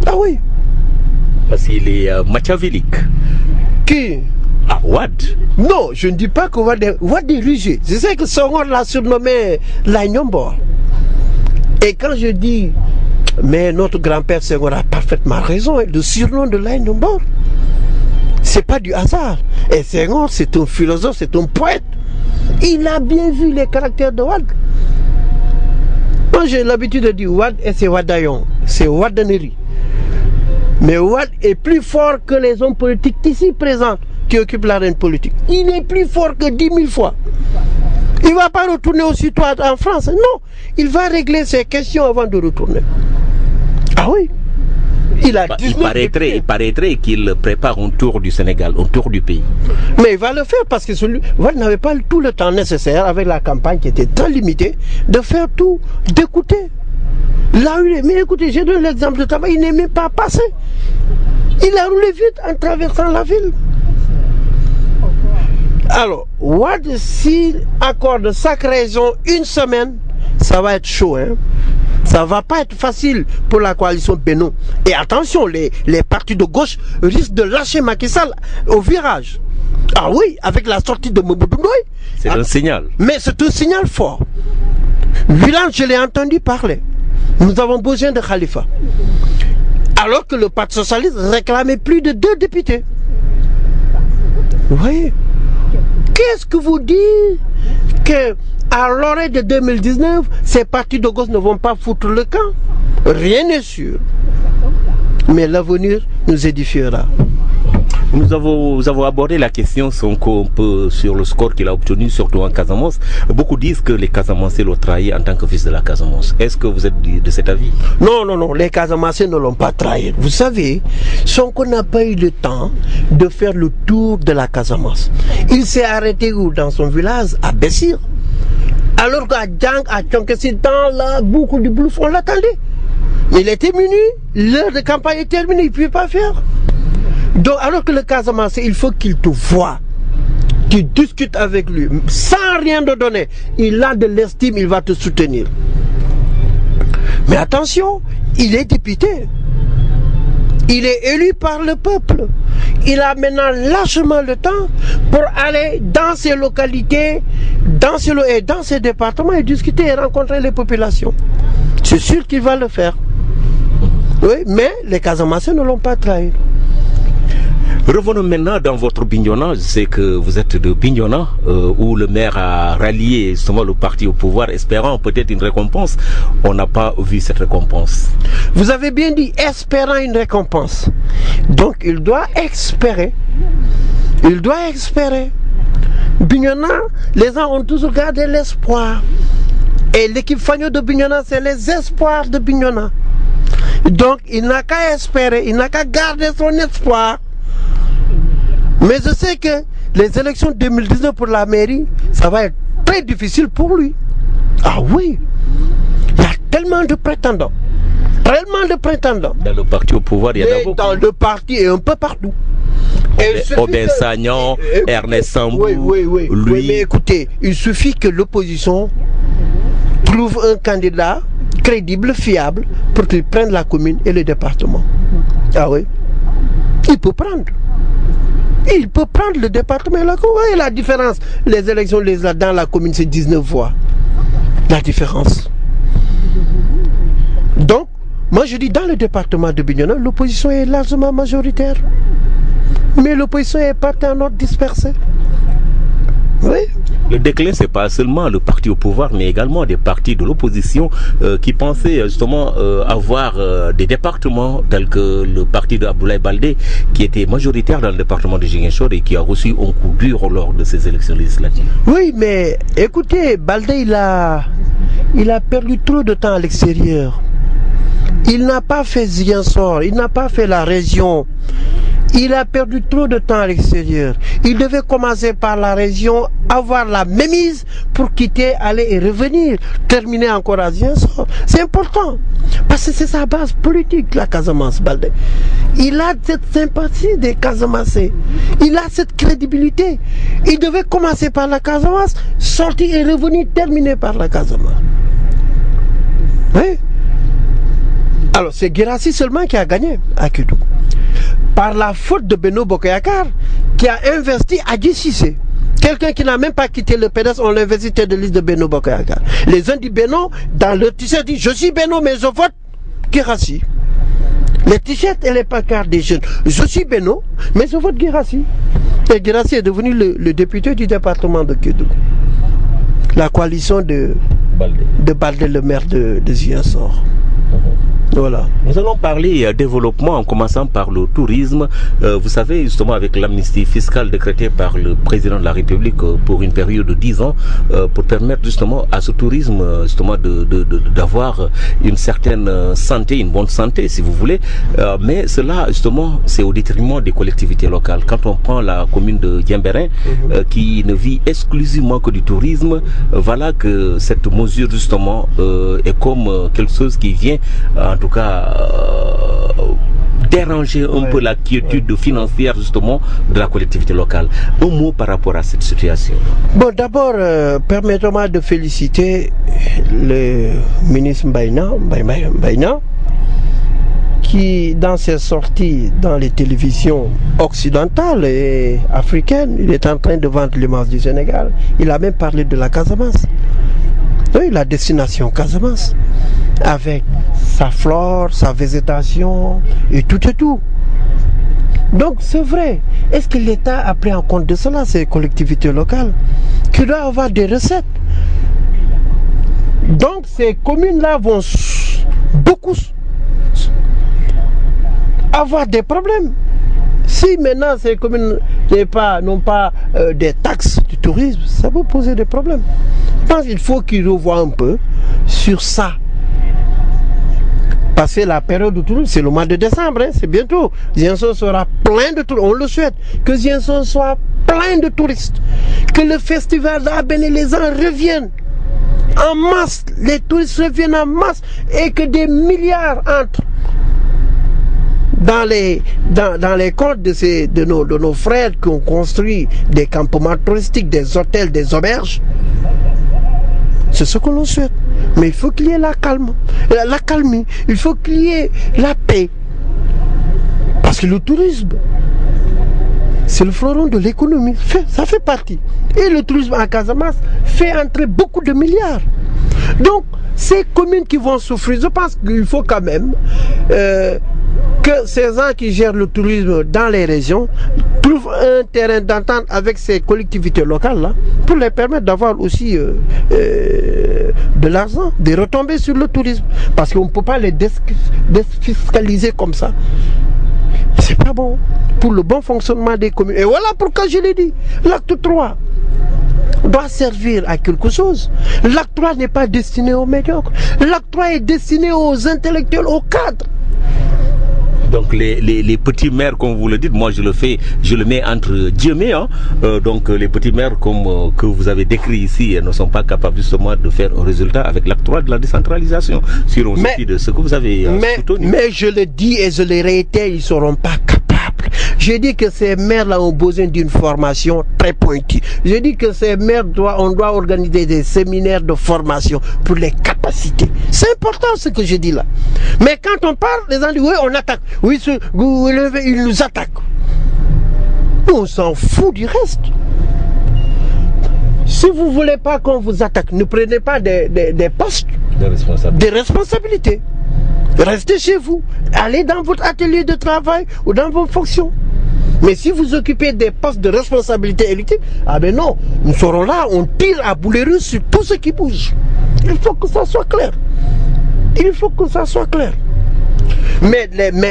Ah oui. Parce qu'il est machiavélique. Qui? Ah, Wade. Non, je ne dis pas que Wade est rusé. Je sais que Senghor l'a surnommé l'Aignombo. Et quand je dis, mais notre grand-père Senghor a parfaitement raison, le surnom de l'Aignombo, c'est pas du hasard. Et Senghor, c'est un philosophe, c'est un poète. Il a bien vu les caractères de Wade. Moi, j'ai l'habitude de dire Wade et c'est Wadayon, c'est Wadanerie. Mais Wade est plus fort que les hommes politiques ici présents qui occupent l'arène politique. Il est plus fort que 10 000 fois. Il ne va pas retourner aussitôt en France. Non, il va régler ses questions avant de retourner. Ah oui. Il paraîtrait qu'il prépare un tour du Sénégal, un tour du pays. Mais il va le faire parce que Wade n'avait pas tout le temps nécessaire avec la campagne qui était très limitée de faire tout, d'écouter. Là où il est, mais écoutez, j'ai donné l'exemple de Tamba, il n'est même pas passé. Il a roulé vite en traversant la ville. Alors, Wade, s'il accorde chaque région une semaine, ça va être chaud, hein. Ça va pas être facile pour la coalition Benno. Et attention, les partis de gauche risquent de lâcher Macky Sall au virage. Ah oui, avec la sortie de Mamadou Ndoye. C'est un signal. Mais c'est un signal fort. Wilane, je l'ai entendu parler. Nous avons besoin de Khalifa. Alors que le Parti Socialiste réclamait plus de 2 députés. Vous voyez? Qu'est-ce que vous dites que à l'orée de 2019, ces partis de gauche ne vont pas foutre le camp? Rien n'est sûr. Mais l'avenir nous édifiera. Nous avons abordé la question Sonko un peu sur le score qu'il a obtenu, surtout en Casamance. Beaucoup disent que les Casamancés l'ont trahi en tant que fils de la Casamance. Est-ce que vous êtes de cet avis? Non, non, non, les Casamancés ne l'ont pas trahi. Vous savez, Sonko n'a pas eu le temps de faire le tour de la Casamance. Il s'est arrêté où? Dans son village, à Bessir. Alors qu'à Djang, à Tchonkesitan, là, beaucoup de bluffs, on l'attendait. Il était minuit, l'heure de campagne est terminée, il ne pouvait pas faire. Donc, alors que le Casamance, il faut qu'il te voie, tu discutes avec lui, sans rien te donner. Il a de l'estime, il va te soutenir. Mais attention, il est député. Il est élu par le peuple. Il a maintenant largement le temps pour aller dans ces localités, dans ces départements et discuter et rencontrer les populations. C'est sûr qu'il va le faire. Oui, mais les Casamancés ne l'ont pas trahi. Revenons maintenant dans votre Bignona. Je sais que vous êtes de Bignona, où le maire a rallié justement le parti au pouvoir, espérant peut-être une récompense. On n'a pas vu cette récompense. Vous avez bien dit, espérant une récompense. Donc il doit espérer. Il doit espérer. Bignona, les gens ont toujours gardé l'espoir. Et l'équipe Fagno de Bignona, c'est les espoirs de Bignona. Donc il n'a qu'à espérer, il n'a qu'à garder son espoir. Mais je sais que les élections 2019 pour la mairie, ça va être très difficile pour lui. Ah oui, il y a tellement de prétendants. Tellement de prétendants. Dans le parti au pouvoir, il y en a beaucoup. Dans le parti et un peu partout. Aubin Sagnan, Ernest Sambou, oui, mais écoutez, il suffit que l'opposition trouve un candidat crédible, fiable, pour qu'il prenne la commune et le département. Ah oui, il peut prendre. Il peut prendre le département et la commune. Et la différence, les élections dans la commune, c'est 19 voix. La différence. Donc, moi je dis, dans le département de Bignona, l'opposition est largement majoritaire. Mais l'opposition est partie en ordre dispersé. Oui. Le déclin, ce n'est pas seulement le parti au pouvoir, mais également des partis de l'opposition qui pensaient justement avoir des départements tels que le parti d'Abdoulaye Baldé, qui était majoritaire dans le département de Ziguinchor et qui a reçu un coup dur lors de ces élections législatives. Oui, mais écoutez, Baldé, il a perdu trop de temps à l'extérieur. Il n'a pas fait Ziguinchor, il n'a pas fait la région. Il a perdu trop de temps à l'extérieur. Il devait commencer par la région, avoir la mémise pour quitter, aller et revenir, terminer encore à Ziguinchor. C'est important, parce que c'est sa base politique, la Casamance, Baldé. Il a cette sympathie des Casamancés. Il a cette crédibilité. Il devait commencer par la Casamance, sortir et revenir, terminer par la Casamance. Oui. Alors c'est Guirassy seulement qui a gagné à Kédougou. Par la faute de Benno Bokk Yakaar qui a investi Adji Cissé. Quelqu'un qui n'a même pas quitté le PDS, on l'investit tête de liste de Benno Bokk Yakaar. Les uns disent Benno, dans leur t-shirt, disent je suis Benno mais je vote Guirassy. Les t-shirts et les pancartes des jeunes, je suis Benno mais je vote Guirassy. Et Guirassy est devenu le député du département de Kédougou. La coalition de Baldé, le maire de Ziguinchor. Voilà. Nous allons parler développement en commençant par le tourisme. Vous savez, justement, avec l'amnistie fiscale décrétée par le président de la République pour une période de 10 ans, pour permettre justement à ce tourisme justement d'avoir une certaine santé, une bonne santé, si vous voulez. Mais cela, justement, c'est au détriment des collectivités locales. Quand on prend la commune de Diembéring, qui ne vit exclusivement que du tourisme, voilà que cette mesure, justement, est comme quelque chose qui vient, en tout cas, déranger un peu la quiétude financière justement de la collectivité locale. Un mot par rapport à cette situation. Bon, d'abord, permettez-moi de féliciter le ministre Mbaïna, qui, dans ses sorties dans les télévisions occidentales et africaines, il est en train de vendre l'image du Sénégal. Il a même parlé de la Casamance. Oui, la destination Casamance, avec sa flore, sa végétation et tout et tout. Donc c'est vrai. Est-ce que l'État a pris en compte de cela, ces collectivités locales, qui doivent avoir des recettes? Donc ces communes-là vont beaucoup avoir des problèmes. Si maintenant ces communes n'ont pas des taxes du tourisme, ça peut poser des problèmes. Je pense qu'il faut qu'ils revoient un peu sur ça. Parce que la période de tourisme, c'est le mois de décembre, hein, c'est bientôt. Ziguinchor sera plein de touristes, on le souhaite. Que Ziguinchor soit plein de touristes. Que le festival d'Abéné, les gens reviennent en masse. Les touristes reviennent en masse et que des milliards entrent dans les comptes de nos frères qui ont construit des campements touristiques, des hôtels, des auberges. C'est ce que l'on souhaite. Mais il faut qu'il y ait la calmie, il faut qu'il y ait la paix. Parce que le tourisme, c'est le fleuron de l'économie, ça fait partie. Et le tourisme en Casamance fait entrer beaucoup de milliards. Donc, ces communes qui vont souffrir, je pense qu'il faut quand même que ces gens qui gèrent le tourisme dans les régions trouvent un terrain d'entente avec ces collectivités locales là, pour les permettre d'avoir aussi de l'argent, de retomber sur le tourisme. Parce qu'on ne peut pas les défiscaliser comme ça. C'est pas bon pour le bon fonctionnement des communes. Et voilà pourquoi je l'ai dit. L'acte 3 doit servir à quelque chose. L'acte 3 n'est pas destiné aux médiocres. L'acte 3 est destiné aux intellectuels, aux cadres. Donc les petits maires, comme vous le dites, moi je le mets entre guillemets, hein. Donc les petits maires comme que vous avez décrit ici ne sont pas capables justement de faire un résultat avec l'acte 3 de la décentralisation sur un souci de ce que vous avez soutenu. Mais je le dis et je le réitère, ils ne seront pas capables. J'ai dit que ces maires-là ont besoin d'une formation très pointue. J'ai dit que ces maires, on doit organiser des séminaires de formation pour les capacités. C'est important ce que je dis là. Mais quand on parle, les gens disent oui, on attaque. Oui, ils nous attaquent. On s'en fout du reste. Si vous ne voulez pas qu'on vous attaque, ne prenez pas des postes de responsabilité. Restez chez vous. Allez dans votre atelier de travail ou dans vos fonctions. Mais si vous occupez des postes de responsabilité élective, ah ben non, nous serons là, on tire à boulet rouge sur tout ce qui bouge. Il faut que ça soit clair. Il faut que ça soit clair. Mais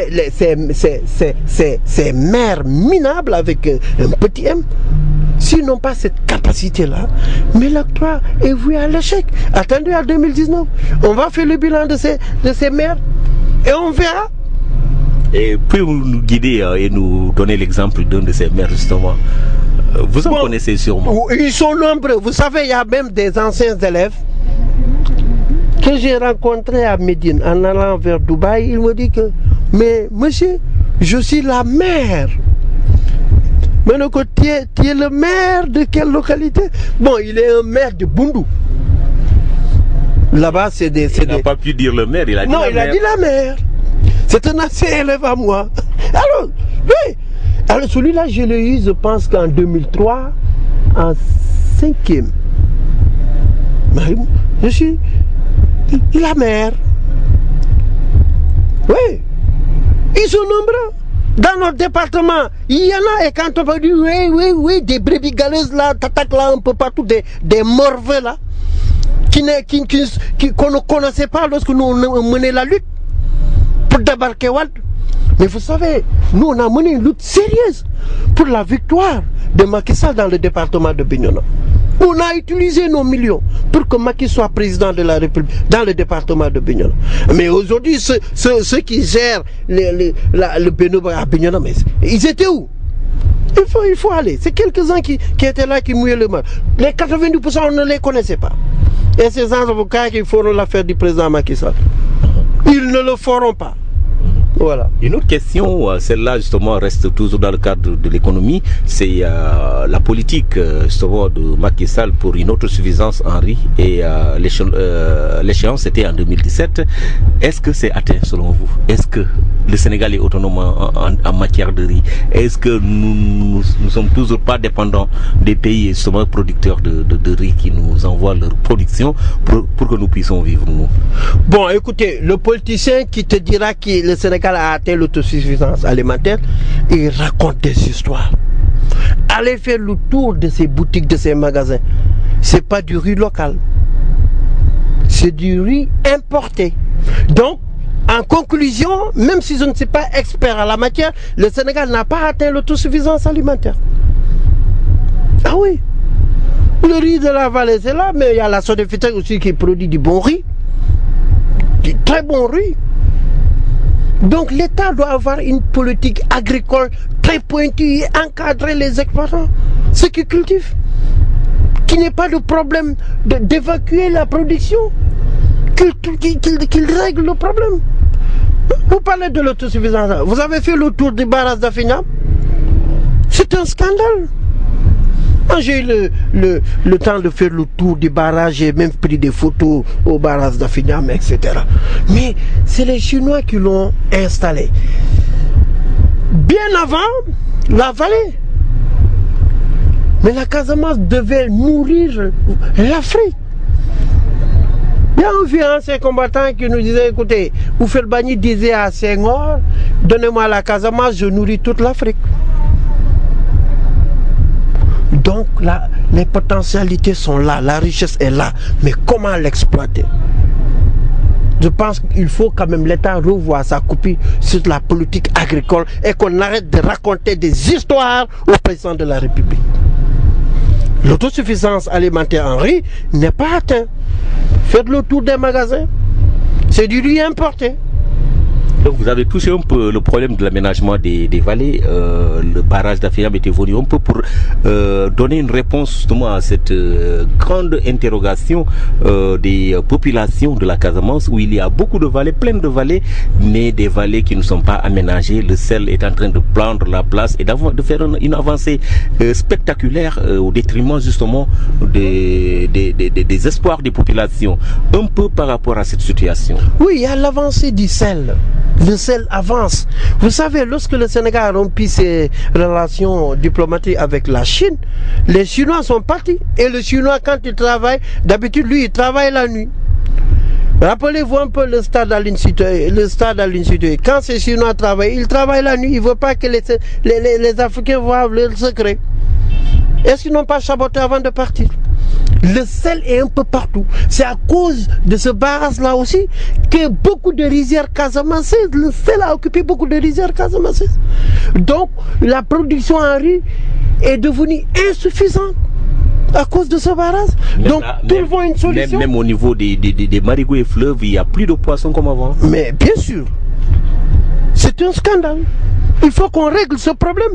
ces maires minables avec un petit M, s'ils n'ont pas cette capacité-là, mais l'acte 3 est voué à l'échec. Attendez à 2019, on va faire le bilan de ces maires et on verra. Et pouvez-vous nous guider et nous donner l'exemple d'un de ces maires justement? Vous en connaissez sûrement. Ils sont nombreux. Vous savez, il y a même des anciens élèves que j'ai rencontrés à Médine en allant vers Dubaï. Ils me disent que, mais monsieur, je suis la maire. Mais tu es le maire de quelle localité? Bon, il est un maire de Boundou. Là-bas, c'est des... Il n'a pas pu dire le maire, il a dit la maire. Non, il a dit la maire. C'est un ancien élève à moi. Alors, oui. Alors celui-là, je l'ai eu, je pense qu'en 2003, en 5e. Je suis la mère. Oui. Ils sont nombreux. Dans notre département, il y en a, et quand on va dire oui, des brebis galeuses là, t'attaques là un peu partout, des morveux là, qu'on ne connaissait pas lorsque nous on menait la lutte pour débarquer Wad. Mais vous savez, nous on a mené une lutte sérieuse pour la victoire de Macky Sall dans le département de Bignona. On a utilisé nos millions pour que Macky soit président de la République dans le département de Bignona. Mais aujourd'hui, ceux qui gèrent le Bénoba à Bignona, mais ils étaient où? Il faut aller. C'est quelques-uns qui étaient là, qui mouillaient le mal. Les 90%, on ne les connaissait pas. Et ces avocats qui feront l'affaire du président Macky Sall, ils ne le feront pas. Voilà. Une autre question, celle-là justement reste toujours dans le cadre de l'économie, c'est la politique justement de Macky Sall pour une autosuffisance en riz, et l'échéance était en 2017. Est-ce que c'est atteint selon vous? Est-ce que le Sénégal est autonome en matière de riz? Est-ce que nous ne sommes toujours pas dépendants des pays justement producteurs de riz qui nous envoient leur production pour que nous puissions vivre nous? Bon, écoutez, le politicien qui te dira que le Sénégal a atteint l'autosuffisance alimentaire, il raconte des histoires. Allez faire le tour de ces boutiques, de ces magasins. C'est pas du riz local, c'est du riz importé. Donc, en conclusion, même si je ne suis pas expert en la matière, le Sénégal n'a pas atteint l'autosuffisance alimentaire. Ah oui, le riz de la vallée c'est là, mais il y a la Sodefitex aussi qui produit du bon riz, du très bon riz. Donc l'État doit avoir une politique agricole très pointue et encadrer les exploitants, ceux qui cultivent, qu'il n'y ait pas de problème d'évacuer la production, qu'il règle le problème. Vous parlez de l'autosuffisance, vous avez fait le tour du barrage d'Affinia, c'est un scandale. J'ai eu le temps de faire le tour du barrage, j'ai même pris des photos au barrage d'Affinia, etc. Mais c'est les Chinois qui l'ont installé. Bien avant la vallée. Mais la Casamance devait nourrir l'Afrique. Il y a un vieux ancien combattant qui nous disait, écoutez, Houphouët-Boigny disait à Senghor, donnez-moi la Casamance, je nourris toute l'Afrique. Donc là, les potentialités sont là, la richesse est là, mais comment l'exploiter? Je pense qu'il faut quand même l'État revoir sa copie sur la politique agricole et qu'on arrête de raconter des histoires au président de la République. L'autosuffisance alimentaire en riz n'est pas atteinte. Faites le tour des magasins, c'est du riz importé. Donc vous avez touché un peu le problème de l'aménagement des vallées. Le barrage d'Affinia était venu un peu pour donner une réponse justement à cette grande interrogation des populations de la Casamance, où il y a beaucoup de vallées, plein de vallées, mais des vallées qui ne sont pas aménagées. Le sel est en train de prendre la place et de faire une avancée spectaculaire au détriment justement des espoirs des populations. Un peu par rapport à cette situation. Oui, il y a l'avancée du sel. Le sel avance. Vous savez, lorsque le Sénégal a rompu ses relations diplomatiques avec la Chine, les Chinois sont partis. Et le Chinois, quand il travaille, d'habitude, lui, il travaille la nuit. Rappelez-vous un peu le stade Aline Sitoé. Quand ces Chinois travaillent, ils travaillent la nuit. Ils ne veulent pas que les Africains voient leur secret. Est-ce qu'ils n'ont pas chaboté avant de partir? Le sel est un peu partout. C'est à cause de ce barrage-là aussi que beaucoup de rizières casamançaises, le sel a occupé beaucoup de rizières casamançaises. Donc la production en riz est devenue insuffisante à cause de ce barrage. Donc trouvons une solution. Même au niveau des marigots et fleuves, il n'y a plus de poissons comme avant. Mais bien sûr, c'est un scandale. Il faut qu'on règle ce problème.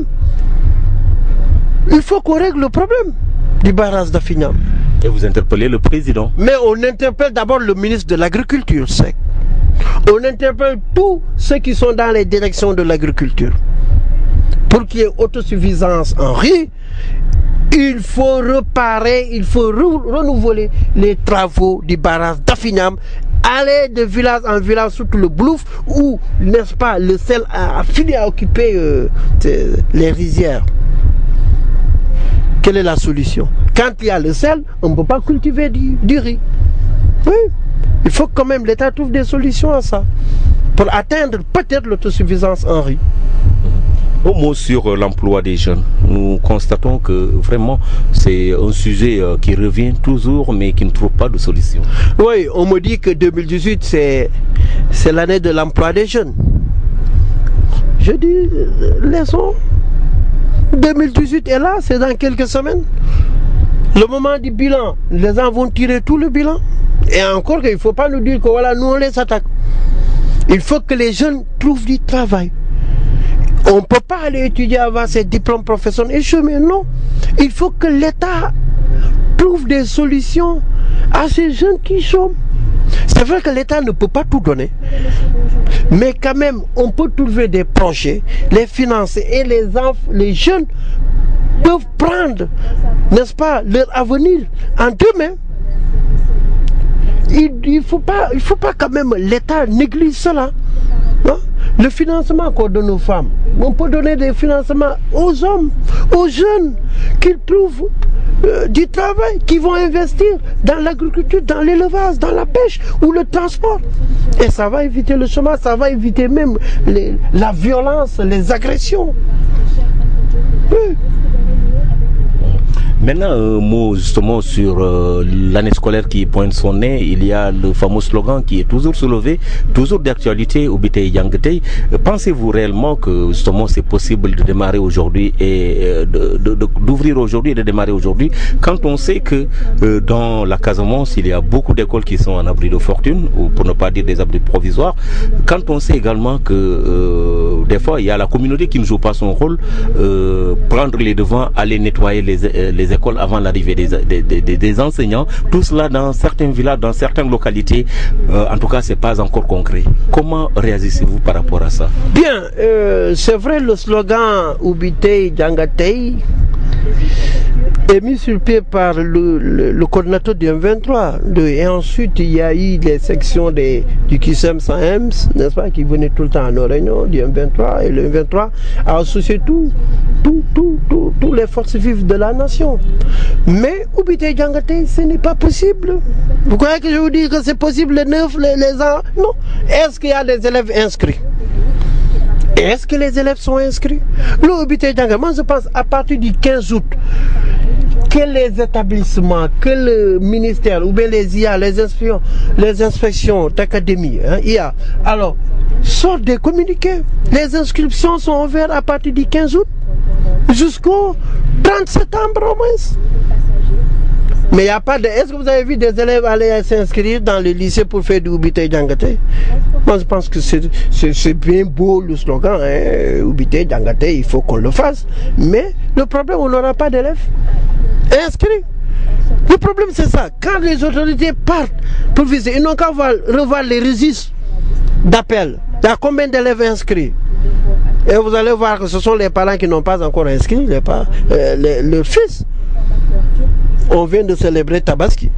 Il faut qu'on règle le problème du barrage d'Affinia. Et vous interpellez le président. Mais on interpelle d'abord le ministre de l'Agriculture sec. On interpelle tous ceux qui sont dans les directions de l'agriculture. Pour qu'il y ait autosuffisance en riz, il faut réparer, il faut renouveler les travaux du barrage d'Affinia aller de village en village sous le Blouf, où, n'est-ce pas, le sel a fini à occuper les rizières. Quelle est la solution? Quand il y a le sel, on ne peut pas cultiver du riz. Oui, il faut quand même l'État trouve des solutions à ça, pour atteindre peut-être l'autosuffisance en riz. Au mot sur l'emploi des jeunes, nous constatons que vraiment c'est un sujet qui revient toujours mais qui ne trouve pas de solution. Oui, on me dit que 2018 c'est l'année de l'emploi des jeunes. Je dis, laissons. 2018 est là, c'est dans quelques semaines. Le moment du bilan, les gens vont tirer tout le bilan. Et encore qu'il ne faut pas nous dire que voilà, nous on les attaque. Il faut que les jeunes trouvent du travail. On ne peut pas aller étudier avant ses diplômes professionnels et chemin, non. Il faut que l'État trouve des solutions à ces jeunes qui chôment. C'est vrai que l'État ne peut pas tout donner, mais quand même, on peut trouver des projets, les financer et les jeunes peuvent prendre, n'est-ce pas, leur avenir en deux mains. Il ne faut pas quand même l'État néglige cela. Hein? Le financement qu'on donne aux femmes, on peut donner des financements aux hommes, aux jeunes, qu'ils trouvent du travail, qui vont investir dans l'agriculture, dans l'élevage, dans la pêche ou le transport. Et ça va éviter le chômage, ça va éviter même la violence, les agressions. Oui. Maintenant, un mot justement sur l'année scolaire qui pointe son nez. Il y a le fameux slogan qui est toujours soulevé, toujours d'actualité, Obitey Yangatey. Pensez-vous réellement que justement c'est possible de démarrer aujourd'hui et d'ouvrir aujourd'hui et de démarrer aujourd'hui, quand on sait que dans la Casamance, il y a beaucoup d'écoles qui sont en abri de fortune, ou pour ne pas dire des abris provisoires, quand on sait également que des fois il y a la communauté qui ne joue pas son rôle, prendre les devants, aller nettoyer les écoles avant l'arrivée des enseignants, tout cela dans certains villages, dans certaines localités, en tout cas c'est pas encore concret. Comment réagissez-vous par rapport à ça? Bien, c'est vrai, le slogan Obitey Yangatey est mis sur pied par le coordinateur du M23. Et ensuite, il y a eu les sections du QSEM sans EMS, n'est-ce pas, qui venaient tout le temps à nos réunions du M23. Et le M23 a associé tous les forces vives de la nation. Mais Obitey Yangatey, ce n'est pas possible. Vous croyez que je vous dis que c'est possible les 9, les ans? Non. Est-ce qu'il y a des élèves inscrits? Est-ce que les élèves sont inscrits? Le Obitey Yangatey, moi je pense à partir du 15 août, que les établissements, que le ministère, ou bien les IA, les inspections d'académie, IA, alors, sortent des communiqués. Les inscriptions sont ouvertes à partir du 15 août jusqu'au 30 septembre au moins. Mais il n'y a pas de... Est-ce que vous avez vu des élèves aller s'inscrire dans le lycée pour faire du Obitey Yangatey? Moi je pense que c'est bien beau le slogan, hein? Obitey Yangatey, il faut qu'on le fasse. Mais le problème, on n'aura pas d'élèves inscrits. Le problème c'est ça. Quand les autorités partent pour viser, ils n'ont qu'à revoir les registres d'appel. Il y a combien d'élèves inscrits? Et vous allez voir que ce sont les parents qui n'ont pas encore inscrit leurs fils. On vient de célébrer Tabaski.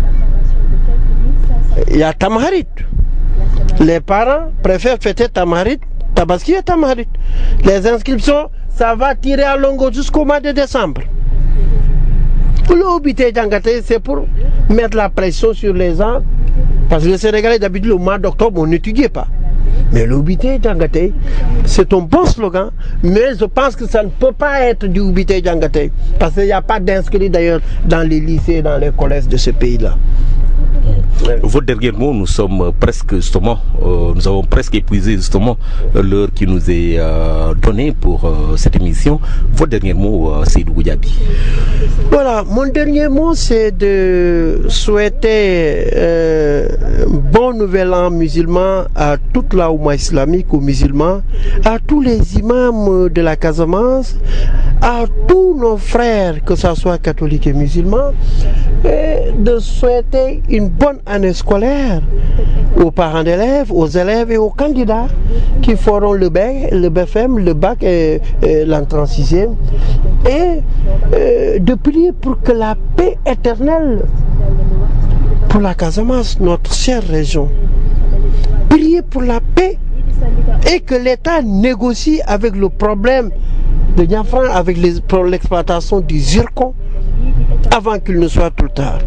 Il y a Tamharit. Les parents préfèrent fêter Tabaski et Tamharit. Les inscriptions, ça va tirer à longueur jusqu'au mois de décembre. Le Obitey Yangatey, c'est pour mettre la pression sur les gens. Parce que les Sénégalais, d'habitude, au mois d'octobre, on n'étudiait pas. Mais le Obitey Yangatey, c'est un bon slogan, mais je pense que ça ne peut pas être du Obitey Yangatey. Parce qu'il n'y a pas d'inscrits d'ailleurs dans les lycées, dans les collèges de ce pays-là. Votre dernier mot, nous sommes presque justement, nous avons presque épuisé justement l'heure qui nous est donnée pour cette émission. Votre dernier mot, Seydou Goudiaby. Voilà, mon dernier mot, c'est de souhaiter bon nouvel an musulman à toute la Oumma islamique, aux musulmans, à tous les imams de la Casamance, à tous nos frères, que ce soit catholiques et musulmans, et de souhaiter une bonne année scolaire aux parents d'élèves, aux élèves et aux candidats qui feront le BFM, le bac et l'entrée en 6e, et de prier pour que la paix éternelle pour la Casamance, notre chère région. Priez pour la paix et que l'État négocie avec le problème de Niafran, avec l'exploitation du zircon, avant qu'il ne soit trop tard.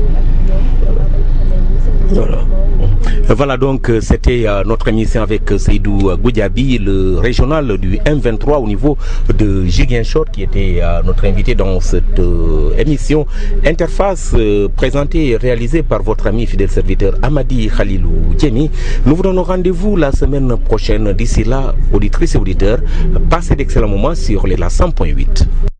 Voilà. Voilà donc, c'était notre émission avec Seydou Goudiaby, le régional du M23 au niveau de Ziguinchor, qui était notre invité dans cette émission Interface, présentée et réalisée par votre ami fidèle serviteur Amadi Khalilou Djemi. Nous vous donnons rendez-vous la semaine prochaine. D'ici là, auditrices et auditeurs, passez d'excellents moments sur les 100.8.